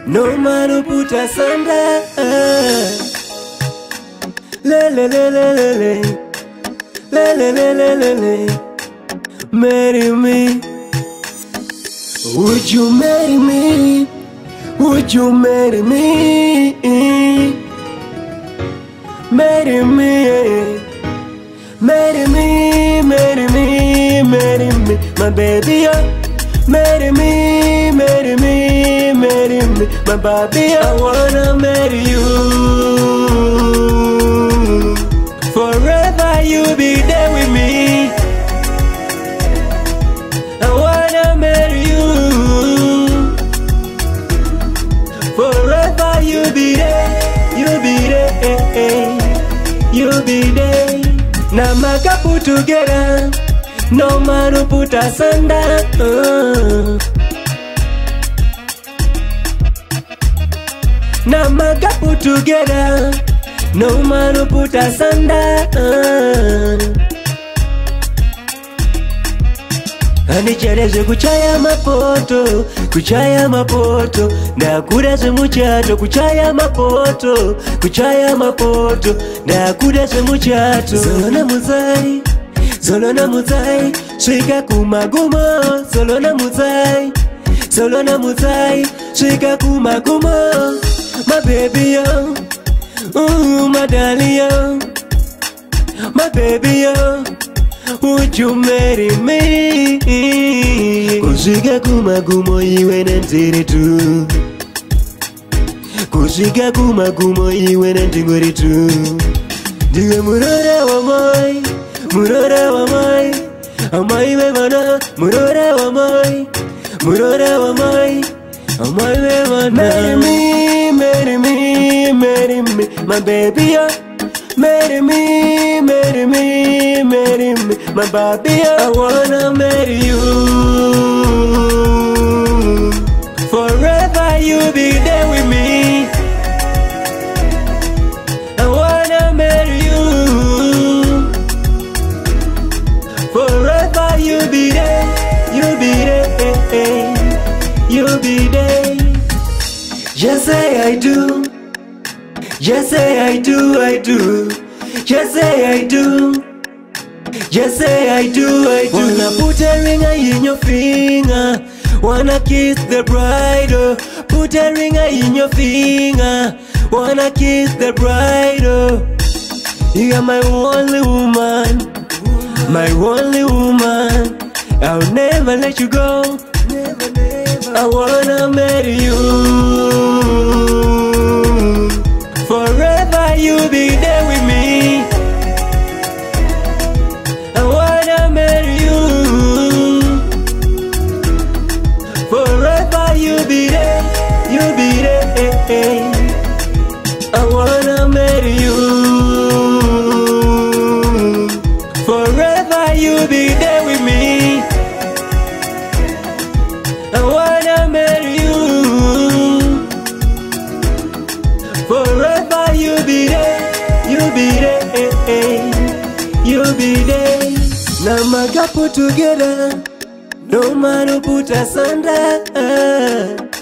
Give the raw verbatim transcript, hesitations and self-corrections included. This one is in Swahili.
no man who put us under. Le le le le le le, le le le le le le. Marry me. Would you marry me? Would you marry me? Marry me. Marry me, marry me, marry me, my baby, oh. Marry me, marry me, marry me, my baby, I wanna marry you. Forever you be there with me. I wanna marry you. Forever you be there, you be there, you be there. Na maka put together, no man who put us under. uh. Na maka put together, no man who put us under. uh. Anichereze kuchaya mapoto, kuchaya mapoto, na kudase muchato, kuchaya mapoto, kuchaya mapoto, na kudase muchato. Zolona muzai, zolona muzai, shika kumagumo, zolona muzai, zolona muzai, shika kumagumo, my baby yo, ooh my darling yo, my baby yo. Would you marry me? Kushika kumagumo iwe nentiri tu, kushika kumagumo iwe nentingori tu. Diwe murora wa moi, murora wa moi, amai we mana, murora wa moi, murora wa moi, amai we mana. Marry me, marry me, marry me, my baby, oh. Marry me, marry me, marry me, my baby, I wanna marry you. Forever you be there with me. I wanna marry you. Forever you be there, you be there, you be there. Just say I do. Just say I do, I do. Just say I do. Just say I do, I do. Wanna put a ring in your finger. Wanna kiss the bride, oh. Put a ring in your finger. Wanna kiss the bride, oh. You are my only woman, my only woman. I'll never let you go. Never, never. I wanna marry you. Forever you be there with me. I wanna marry you. Forever you be there, you be there. I wanna marry you. Forever you be there with me. I wanna marry you. Forever you be there, you be there, you be there. Na maga put together, no man who put us under.